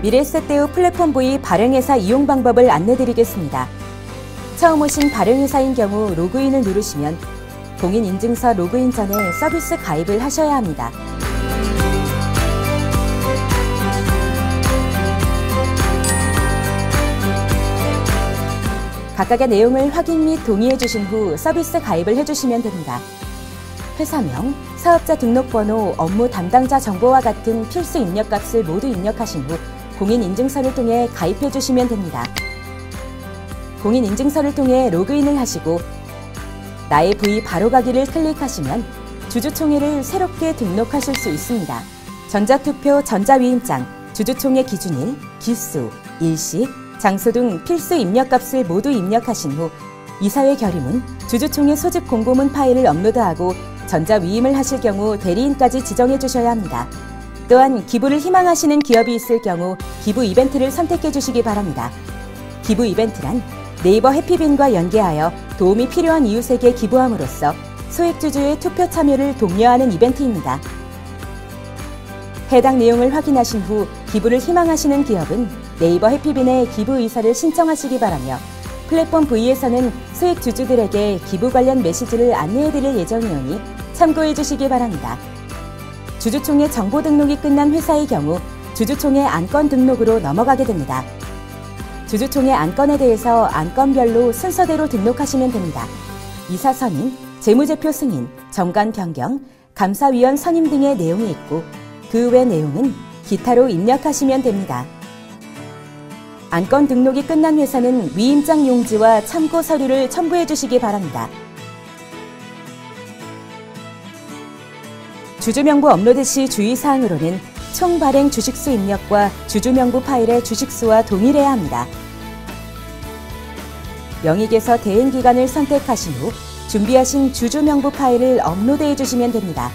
미래에셋대우 플랫폼 V 발행회사 이용 방법을 안내드리겠습니다. 처음 오신 발행회사인 경우 로그인을 누르시면 공인인증서 로그인 전에 서비스 가입을 하셔야 합니다. 각각의 내용을 확인 및 동의해 주신 후 서비스 가입을 해주시면 됩니다. 회사명, 사업자 등록번호, 업무 담당자 정보와 같은 필수 입력값을 모두 입력하신 후 공인인증서를 통해 가입해 주시면 됩니다. 공인인증서를 통해 로그인을 하시고 나의 V 바로가기를 클릭하시면 주주총회를 새롭게 등록하실 수 있습니다. 전자투표, 전자위임장, 주주총회 기준일, 기수, 일시, 장소 등 필수 입력값을 모두 입력하신 후 이사회 결의문, 주주총회 소집 공고문 파일을 업로드하고 전자위임을 하실 경우 대리인까지 지정해 주셔야 합니다. 또한 기부를 희망하시는 기업이 있을 경우 기부 이벤트를 선택해 주시기 바랍니다. 기부 이벤트란 네이버 해피빈과 연계하여 도움이 필요한 이웃에게 기부함으로써 소액주주의 투표 참여를 독려하는 이벤트입니다. 해당 내용을 확인하신 후 기부를 희망하시는 기업은 네이버 해피빈에 기부 의사를 신청하시기 바라며 플랫폼 V에서는 소액주주들에게 기부 관련 메시지를 안내해드릴 예정이오니 참고해 주시기 바랍니다. 주주총회 정보 등록이 끝난 회사의 경우 주주총회 안건 등록으로 넘어가게 됩니다. 주주총회 안건에 대해서 안건별로 순서대로 등록하시면 됩니다. 이사 선임, 재무제표 승인, 정관 변경, 감사위원 선임 등의 내용이 있고 그 외 내용은 기타로 입력하시면 됩니다. 안건 등록이 끝난 회사는 위임장 용지와 참고 서류를 첨부해 주시기 바랍니다. 주주명부 업로드 시 주의사항으로는 총 발행 주식수 입력과 주주명부 파일의 주식수와 동일해야 합니다. 명의계서 대행기간을 선택하신 후 준비하신 주주명부 파일을 업로드해 주시면 됩니다.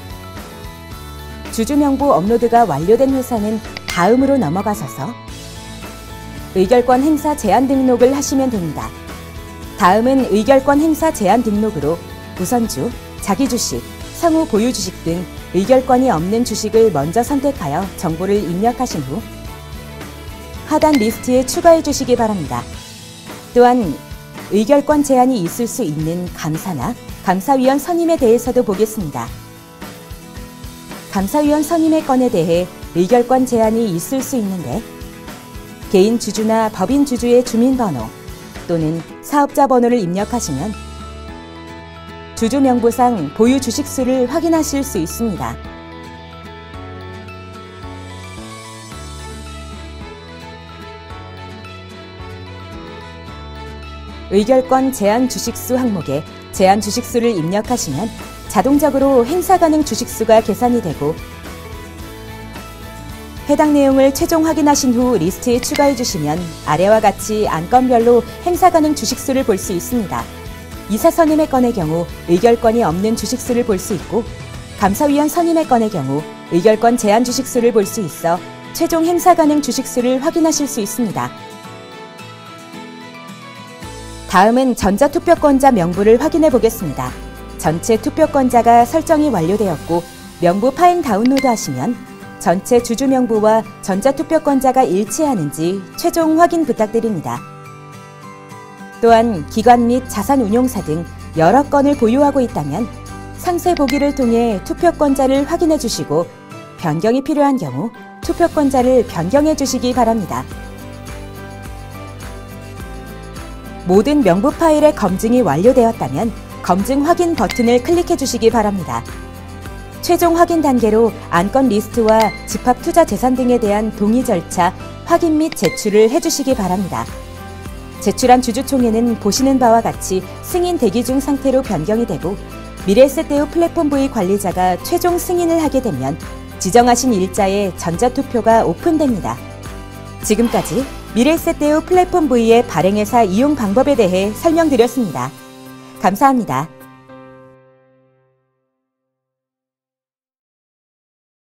주주명부 업로드가 완료된 회사는 다음으로 넘어가셔서 의결권 행사 제한 등록을 하시면 됩니다. 다음은 의결권 행사 제한 등록으로 우선주, 자기주식, 상호 보유주식 등 의결권이 없는 주식을 먼저 선택하여 정보를 입력하신 후 하단 리스트에 추가해 주시기 바랍니다. 또한 의결권 제한이 있을 수 있는 감사나 감사위원 선임에 대해서도 보겠습니다. 감사위원 선임의 건에 대해 의결권 제한이 있을 수 있는데 개인 주주나 법인 주주의 주민번호 또는 사업자 번호를 입력하시면 주주 명부상 보유 주식수를 확인하실 수 있습니다. 의결권 제한 주식수 항목에 제한 주식수를 입력하시면 자동적으로 행사 가능 주식수가 계산이 되고 해당 내용을 최종 확인하신 후 리스트에 추가해 주시면 아래와 같이 안건별로 행사 가능 주식수를 볼 수 있습니다. 이사 선임의 건의 경우 의결권이 없는 주식수를 볼 수 있고 감사위원 선임의 건의 경우 의결권 제한 주식수를 볼 수 있어 최종 행사 가능 주식수를 확인하실 수 있습니다. 다음은 전자투표권자 명부를 확인해 보겠습니다. 전체 투표권자가 설정이 완료되었고 명부 파일 다운로드 하시면 전체 주주 명부와 전자투표권자가 일치하는지 최종 확인 부탁드립니다. 또한 기관 및 자산운용사 등 여러 건을 보유하고 있다면 상세 보기를 통해 투표권자를 확인해 주시고 변경이 필요한 경우 투표권자를 변경해 주시기 바랍니다. 모든 명부 파일의 검증이 완료되었다면 검증 확인 버튼을 클릭해 주시기 바랍니다. 최종 확인 단계로 안건 리스트와 집합 투자 재산 등에 대한 동의 절차, 확인 및 제출을 해주시기 바랍니다. 제출한 주주총회는 보시는 바와 같이 승인 대기 중 상태로 변경이 되고 미래에셋대우 플랫폼 V 관리자가 최종 승인을 하게 되면 지정하신 일자에 전자투표가 오픈됩니다. 지금까지 미래에셋대우 플랫폼 V의 발행회사 이용 방법에 대해 설명드렸습니다. 감사합니다.